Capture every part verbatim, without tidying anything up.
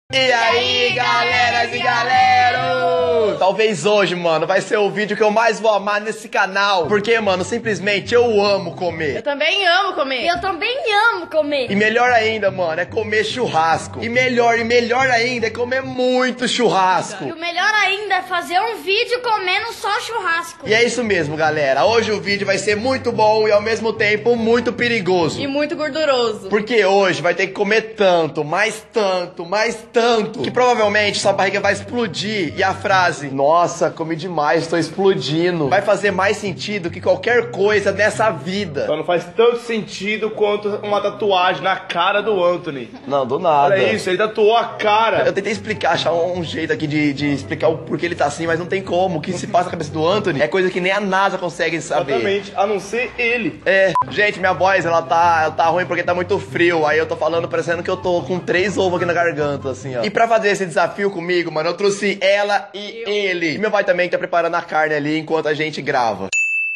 E aí, galeras e galeros! Talvez hoje, mano, vai ser o vídeo que eu mais vou amar nesse canal. Porque, mano, simplesmente eu amo comer. Eu também amo comer. Eu também amo comer. E melhor ainda, mano, é comer churrasco. E melhor, e melhor ainda é comer muito churrasco. E o melhor ainda é fazer um vídeo comendo só churrasco. E é isso mesmo, galera. Hoje o vídeo vai ser muito bom e ao mesmo tempo muito perigoso. E muito gorduroso. Porque hoje vai ter que comer tanto, mais tanto, mais tanto, que provavelmente sua barriga vai explodir. E a frase, nossa, comi demais, tô explodindo, vai fazer mais sentido que qualquer coisa nessa vida. Só não faz tanto sentido quanto uma tatuagem na cara do Anthony. Não, do nada. Olha isso, ele tatuou a cara. Eu tentei explicar, achar um jeito aqui de, de explicar o porquê ele tá assim, mas não tem como. O que se passa na cabeça do Anthony é coisa que nem a NASA consegue saber. Exatamente, a não ser ele. É, gente, minha voz, ela tá, ela tá ruim porque tá muito frio. Aí eu tô falando parecendo que eu tô com três ovos aqui na garganta, assim, ó. E pra fazer esse desafio comigo, mano, eu trouxe ela e eu. ele. E meu pai também tá preparando a carne ali enquanto a gente grava.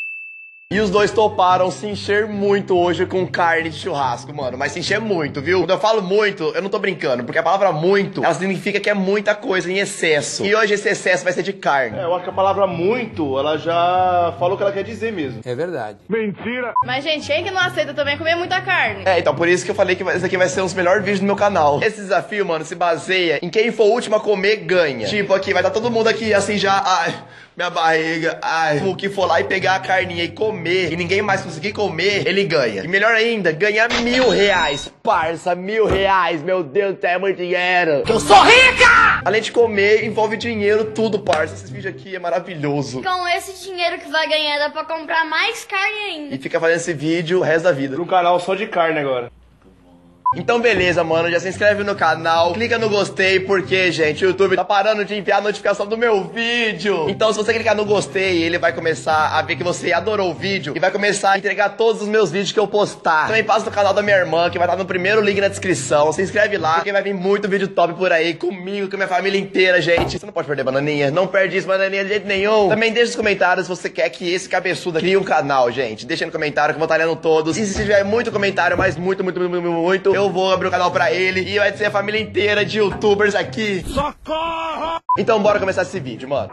E os dois toparam se encher muito hoje com carne de churrasco, mano. Mas se encher muito, viu? Quando eu falo muito, eu não tô brincando. Porque a palavra muito, ela significa que é muita coisa em excesso. E hoje esse excesso vai ser de carne. É, eu acho que a palavra muito, ela já falou o que ela quer dizer mesmo. É verdade. Mentira! Mas, gente, quem que não aceita também comer muita carne? É, então por isso que eu falei que esse aqui vai ser um dos melhores vídeos do meu canal. Esse desafio, mano, se baseia em quem for o último a comer, ganha. Tipo, aqui, vai estar todo mundo aqui assim já... Ai, minha barriga, ai. O que for lá e pegar a carninha e comer, e ninguém mais conseguir comer, ele ganha. E melhor ainda, ganhar mil reais. Parça, mil reais, meu Deus do céu, é muito dinheiro. Eu sou rica! Além de comer, envolve dinheiro, tudo, parça. Esse vídeo aqui é maravilhoso. Com esse dinheiro que vai ganhar, dá pra comprar mais carne ainda. E fica fazendo esse vídeo o resto da vida. Um canal só de carne agora. Então beleza, mano, já se inscreve no canal, clica no gostei, porque, gente, o YouTube tá parando de enviar a notificação do meu vídeo. Então se você clicar no gostei, ele vai começar a ver que você adorou o vídeo e vai começar a entregar todos os meus vídeos que eu postar. Também passa no canal da minha irmã, que vai estar no primeiro link na descrição. Se inscreve lá, porque vai vir muito vídeo top por aí, comigo, com a minha família inteira, gente. Você não pode perder, bananinha, não perde isso, bananinha, de jeito nenhum. Também deixa nos comentários se você quer que esse cabeçudo crie um canal, gente. Deixa no comentário que eu vou estar lendo todos. E se tiver muito comentário, mas muito, muito, muito, muito, muito, eu vou abrir o canal pra ele e vai ser a família inteira de youtubers aqui. Socorro! Então bora começar esse vídeo, mano.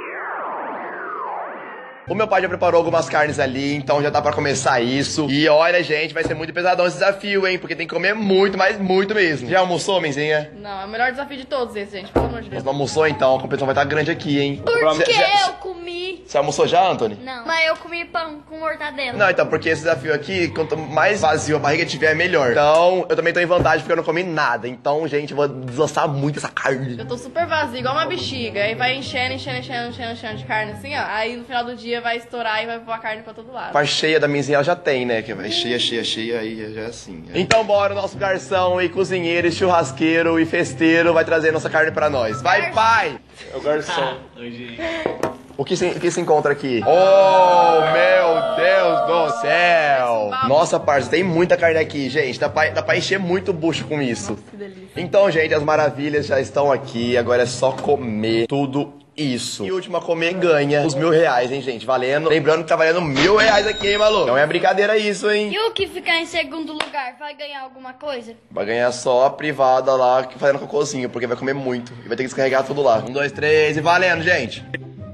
O meu pai já preparou algumas carnes ali, então já dá pra começar isso. E olha, gente, vai ser muito pesadão esse desafio, hein? Porque tem que comer muito, mas muito mesmo. Já almoçou, menzinha? Não, é o melhor desafio de todos esse, gente, pelo amor de Deus. Você não almoçou, então? A competição vai estar grande aqui, hein? Porque Cê, já, eu comi. Você almoçou já, Anthony? Não, mas eu comi pão com mortadela. Não, então, porque esse desafio aqui, quanto mais vazio a barriga tiver, melhor. Então, eu também tô em vantagem porque eu não comi nada. Então, gente, eu vou desossar muito essa carne. Eu tô super vazio, igual uma bexiga. Aí vai enchendo, enchendo, enchendo, enchendo, enchendo de carne assim, ó. Aí no final do dia vai estourar e vai voar carne pra todo lado. A parte cheia da minzinha ela já tem, né? Que vai cheia, cheia, cheia, aí já é assim. É. Então bora, o nosso garçom e cozinheiro, e churrasqueiro e festeiro vai trazer nossa carne pra nós. Vai, pai! É o garçom. O que se, o que se encontra aqui? Oh, meu Deus do céu! Nossa, parça, tem muita carne aqui, gente. Dá pra, dá pra encher muito o bucho com isso. Que delícia. Então, gente, as maravilhas já estão aqui. Agora é só comer tudo isso. E o último a comer ganha os mil reais, hein, gente? Valendo. Lembrando que tá valendo mil reais aqui, hein, maluco? Não é brincadeira isso, hein? E o que ficar em segundo lugar vai ganhar alguma coisa? Vai ganhar só a privada lá, que fazendo cocôzinho, porque vai comer muito. E vai ter que descarregar tudo lá. Um, dois, três e valendo, gente.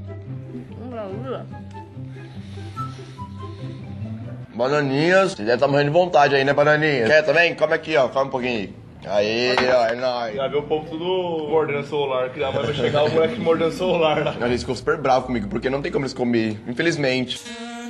Bananinhas. Você deve estar morrendo de vontade aí, né, bananinha? Quer também? Come aqui, ó. Come um pouquinho. Aí, ó, é nóis. Já viu o povo tudo mordendo o celular, que a mãe vai chegar o moleque mordendo o celular lá. Eles ficam super bravos comigo, porque não tem como eles comer, infelizmente.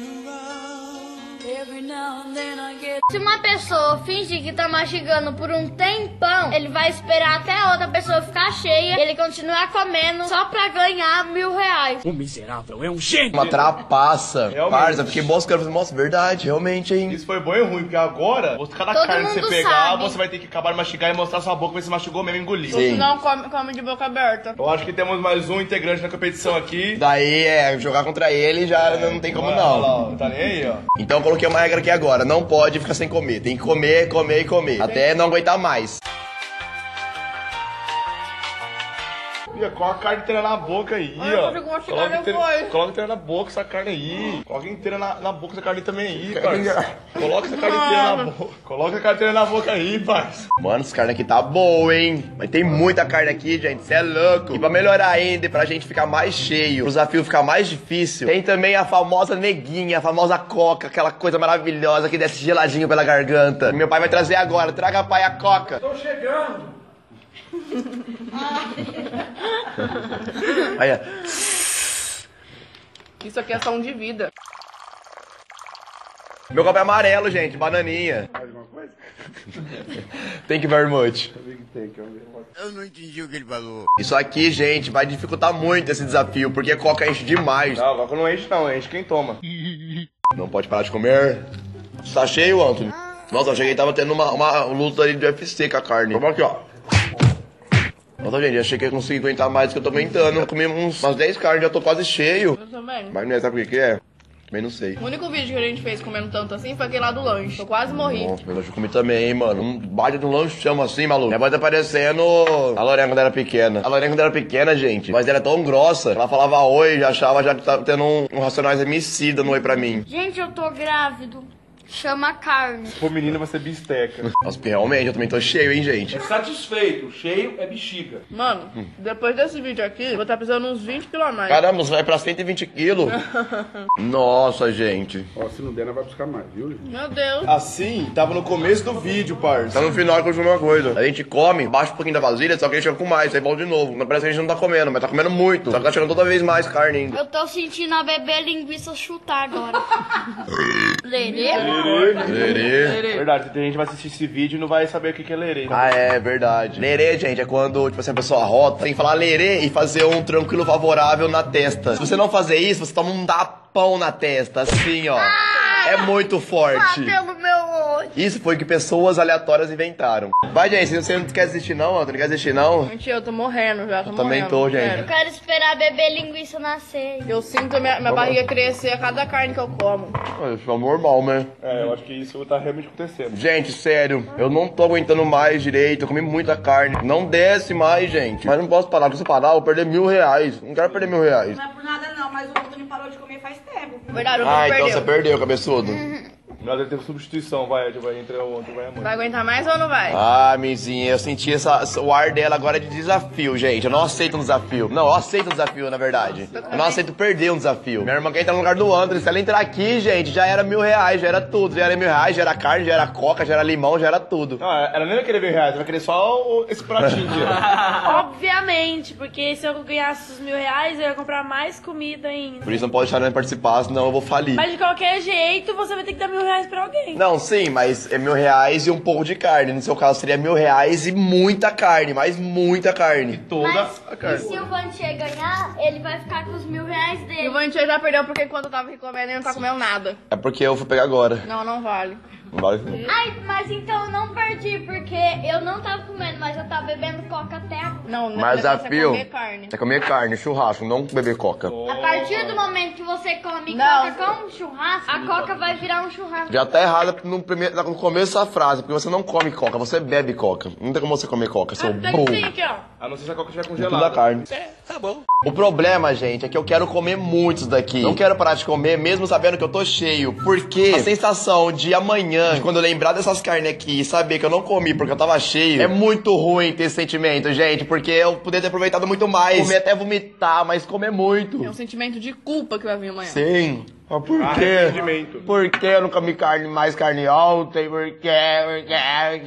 Se uma pessoa fingir que tá mastigando por um tempão, ele vai esperar até a outra pessoa ficar cheia e ele continuar comendo só pra ganhar mil reais. O miserável é um gênio! Uma trapaça. Realmente. Parça, fiquei moscando. Nossa, verdade, realmente, hein? Isso foi bom e ruim, porque agora, cada Todo carne que você mundo pegar, sabe. você vai ter que acabar de mastigar e mostrar sua boca, ver se mastigou mesmo e engolir. Sim. Se não, come, come de boca aberta. Eu acho que temos mais um integrante na competição aqui. Daí, é, jogar contra ele já não tem como Olha lá, não. ó, tá nem aí, ó. Então eu coloquei uma regra aqui agora. Não pode ficar sem comer. Tem que comer, comer e comer. Até não aguentar mais. Ih, coloca a carne inteira na boca aí, Ai, eu ó. consigo mastigar Coloca inteira, depois. coloca inteira na boca essa carne aí. Coloca inteira na, na boca essa carne também aí, parça. Coloca essa carne inteira na boca. Coloca a carne inteira na boca aí, parça. Mano, essa carne aqui tá boa, hein? Mas tem muita carne aqui, gente, cê é louco. E pra melhorar ainda, e pra gente ficar mais cheio, pro desafio ficar mais difícil, tem também a famosa neguinha, a famosa coca, aquela coisa maravilhosa que desce geladinho pela garganta. Meu pai vai trazer agora, traga, pai, a coca. Tô chegando. Aí, ó. Isso aqui é só um de vida. Meu copo é amarelo, gente, bananinha. Mais alguma coisa? Thank you very much. Eu não entendi o que ele falou. Isso aqui, gente, vai dificultar muito esse desafio, porque coca enche demais. Não, coca não enche não, enche quem toma. Não pode parar de comer. Tá cheio, Antônio? Nossa, eu cheguei e tava tendo uma, uma luta ali de U F C com a carne. Vamos aqui, ó. Nossa, gente, achei que eu consegui aguentar mais do que eu tô aguentando. Eu comi uns, umas dez carnes, já tô quase cheio. Eu também. Mas não é, sabe por que que é? Também não sei. O único vídeo que a gente fez comendo tanto assim foi aquele lá do lanche. Eu quase morri. Nossa, meu lanche eu comi também, hein, mano. Um baita de um lanchão assim, maluco. Minha voz tá parecendo a Lorena quando era pequena. A Lorena quando era pequena, gente, mas era tão grossa. Ela falava oi, já achava já que tava tendo um, um Racionais homicida no oi pra mim. Gente, eu tô grávido. Chama carne. O menino vai ser bisteca. Nossa, porque realmente, eu também tô cheio, hein, gente. É satisfeito. Cheio é bexiga. Mano, depois desse vídeo aqui, eu vou estar precisando uns vinte quilos a mais. Caramba, você vai pra cento e vinte quilos? Nossa, gente. Ó, se não der, nós vai buscar mais, viu, gente? Meu Deus. Assim, tava no começo do vídeo, parça. Tá no final que eu uma coisa. A gente come, baixa um pouquinho da vasilha, só que a gente chega com mais, aí volta de novo. Não parece que a gente não tá comendo, mas tá comendo muito. Só que tá chegando toda vez mais carne ainda. Eu tô sentindo a bebê linguiça chutar agora. Lerê? Lerê. Verdade, tem gente que vai assistir esse vídeo e não vai saber o que que é lerê. Ah, é verdade. Lerê, gente, é quando, tipo assim, a pessoa rota, tem que falar lerê e fazer um tranquilo favorável na testa. Se você não fazer isso, você toma um tapão na testa, assim, ó. É muito forte. Pelo meu olho. Isso foi o que pessoas aleatórias inventaram. Vai, gente, você não quer desistir não, Antônio? Não quer desistir não? Mentira, eu tô morrendo já, tô Eu também morrendo. tô, gente. Sério. Eu quero esperar a bebê linguiça nascer. Eu sinto a minha, minha barriga crescer a cada carne que eu como. Isso é normal, né? É, eu acho que isso tá realmente acontecendo. Gente, sério, eu não tô aguentando mais direito, eu comi muita carne. Não desce mais, gente. Mas não posso parar, porque se eu parar, eu vou perder mil reais. Não quero perder mil reais. Não é por nada não, mas o Antônio parou de comer faz tempo. Verdade, eu não Ah, então perdeu. você perdeu, cabeçudo. Nós deve ter substituição, vai, vai entrar o outro, vai a mãe. Vai aguentar mais ou não vai? Ah, Mizinha, eu senti essa, o ar dela agora de desafio, gente. Eu não aceito um desafio. Não, eu aceito um desafio, na verdade. Eu não aceito perder um desafio. Minha irmã quer entrar no lugar do André. Se ela entrar aqui, gente, já era mil reais, já era tudo. Já era mil reais, já era carne, já era coca, já era limão, já era tudo. Não, ela nem vai querer mil reais, ela vai querer só o- esse pratinho aqui. Obviamente, porque se eu ganhasse os mil reais, eu ia comprar mais comida ainda. Por isso não pode deixar ela participar, senão eu vou falir. Mas de qualquer jeito, você vai ter que dar mil reais pra alguém. Não, sim, mas é mil reais e um pouco de carne. No seu caso seria mil reais e muita carne, mas muita carne. Toda Mas a e carne. se o Vantier ganhar, ele vai ficar com os mil reais E o dele. Vantia já perdeu porque enquanto eu tava aqui comendo, ele não tá comendo nada. É porque eu fui pegar agora. Não, não vale. Não vale. Ai, mas então eu não perdi, porque eu não tava comendo, mas eu tava bebendo coca até agora. Não, não Mas é desafio comer carne. é comer carne, churrasco, não beber coca. A partir do momento que você come Não. coca com um churrasco, a coca vai virar um churrasco. Já tá errado no, primeiro, no começo da frase, porque você não come coca, você bebe coca. Não tem como você comer coca, seu Tem burro. sim aqui, ó. A não ser se a coca estiver Tudo da congelada. carne. Tá bom. O problema, gente, é que eu quero comer muitos daqui. Não quero parar de comer, mesmo sabendo que eu tô cheio. Porque a sensação de amanhã, de quando eu lembrar dessas carnes aqui e saber que eu não comi porque eu tava cheio, é muito ruim ter esse sentimento, gente. Porque eu poderia ter aproveitado muito mais. Comer até vomitar, mas comer muito. É um sentimento de culpa que vai vir amanhã. Sim. Mas por quê? Arrependimento. Por que eu não comi carne, mais carne ontem? Por quê? Por quê?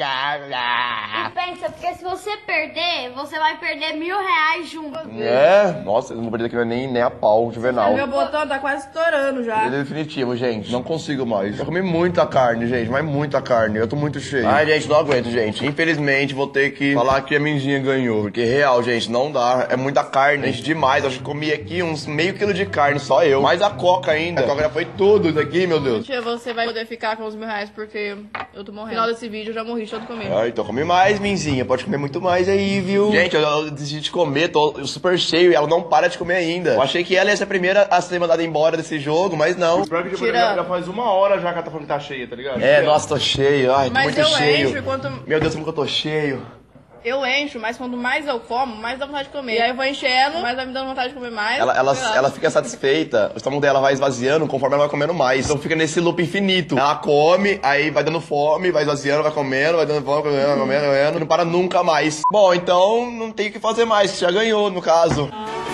E pensa, porque se você perder, você vai perder mil reais junto. É? Nossa, eu não vou perder aqui nem, nem a pau, juvenal. Meu botão tá quase estourando já. É definitivo, gente. Não consigo mais. Eu comi muita carne, gente. Mas muita carne. Eu tô muito cheio. Ai, gente, não aguento, gente. Infelizmente, vou ter que falar que a Minzinha ganhou. Porque, real, gente, não dá. É muita carne. Gente, demais. Eu acho que comi aqui uns meio quilo de carne, só eu. Mais a coca ainda. A coca já foi tudo isso aqui, meu Deus. Tia, você vai poder ficar com os mil reais porque eu tô morrendo. No final desse vídeo eu já morri de tanto comer. Ai, então come mais, Minzinha. Pode comer muito mais aí, viu? Gente, eu, eu decidi de comer. Tô super cheio e ela não para de comer ainda. Eu achei que ela ia ser a primeira a ser mandada embora desse jogo, mas não. O pior é que tipo, Tira. já, já faz uma hora já que ela tá falando que tá cheia, tá ligado? É, nossa, tô cheio. Ai, tô Mas muito eu cheio. encho enquanto... Meu Deus, como que eu tô cheio. Eu encho, mas quanto mais eu como, mais dá vontade de comer. E aí eu vou enchendo, mais vai me dando vontade de comer mais. Ela, ela, ela fica satisfeita, o estômago dela vai esvaziando conforme ela vai comendo mais. Então fica nesse loop infinito. Ela come, aí vai dando fome, vai esvaziando, vai comendo, vai dando fome, comendo, comendo, comendo, não para nunca mais. Bom, então não tem o que fazer mais, você já ganhou no caso.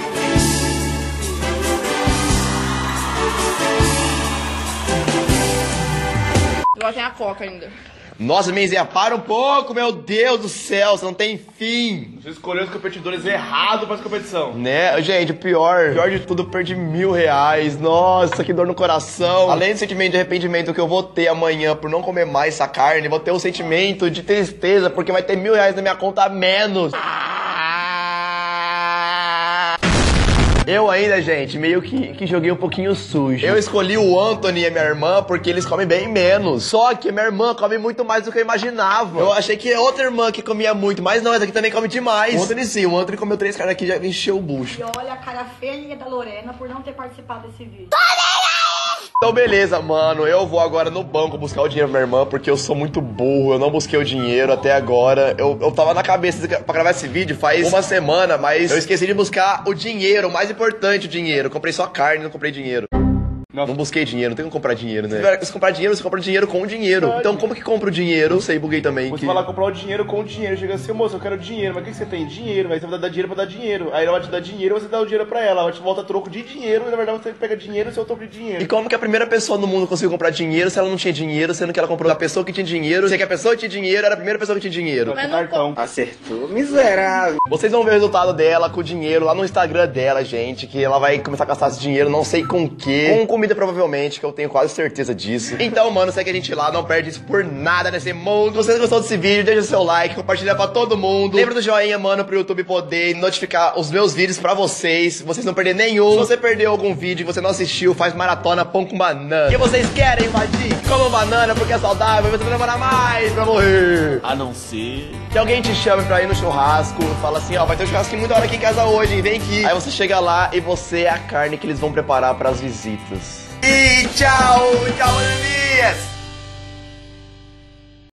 Igual tem a coca ainda. Nossa, Menzinha, para um pouco, meu Deus do céu, você não tem fim. Você escolheu os competidores errados pra essa competição. Né, gente, o pior, pior de tudo, eu perdi mil reais. Nossa, que dor no coração. Além do sentimento de arrependimento que eu vou ter amanhã por não comer mais essa carne, vou ter o sentimento de tristeza porque vai ter mil reais na minha conta a menos. Eu ainda, gente, meio que, que joguei um pouquinho sujo. Eu escolhi o Anthony e a minha irmã porque eles comem bem menos. Só que minha irmã come muito mais do que eu imaginava. Eu achei que outra irmã que comia muito, mas não, essa aqui também come demais. O Anthony sim, o Anthony comeu três caras aqui e já encheu o bucho. E olha a cara feia da Lorena por não ter participado desse vídeo. Então beleza, mano, eu vou agora no banco buscar o dinheiro pra minha irmã, porque eu sou muito burro, eu não busquei o dinheiro até agora. Eu, eu tava na cabeça pra gravar esse vídeo faz uma semana, mas eu esqueci de buscar o dinheiro, o mais importante, o dinheiro. Eu comprei só carne, não comprei dinheiro. Nossa. Não busquei dinheiro, não tem como comprar dinheiro, né? Se você comprar dinheiro, você compra dinheiro com dinheiro. Verdade. Então como que compra o dinheiro? Não sei, buguei também. Você que... vai lá comprar o dinheiro com o dinheiro. Chega assim, moço, eu quero dinheiro. Mas o que, que você tem? Dinheiro. Aí você vai dar dinheiro pra dar dinheiro. Aí ela vai te dar dinheiro, você dá o dinheiro pra ela. Ela te volta troco de dinheiro e na verdade você pega dinheiro e seu troco de dinheiro. E como que a primeira pessoa no mundo conseguiu comprar dinheiro se ela não tinha dinheiro, sendo que ela comprou da pessoa que tinha dinheiro, sendo que a pessoa que tinha dinheiro era a primeira pessoa que tinha dinheiro? Mas cartão. Acertou, miserável. Vocês vão ver o resultado dela com o dinheiro lá no Instagram dela, gente, que ela vai começar a gastar esse dinheiro, não sei com o quê. Com comida provavelmente, que eu tenho quase certeza disso. Então, mano, segue a gente lá, não perde isso por nada nesse mundo. Se você gostou desse vídeo, deixa o seu like, compartilha pra todo mundo. Lembra do joinha, mano, pro YouTube poder notificar os meus vídeos pra vocês, vocês não perderem nenhum. Se você perdeu algum vídeo que você não assistiu, faz maratona pão com banana. O que vocês querem, invadir? Comam banana porque é saudável, você vai demorar mais pra morrer. A não ser... que alguém te chame pra ir no churrasco, fala assim, ó, vai ter um churrasquinho muito da hora aqui em casa hoje, hein? Vem aqui. Aí você chega lá e você é a carne que eles vão preparar pras visitas. E tchau, tchau, Elias!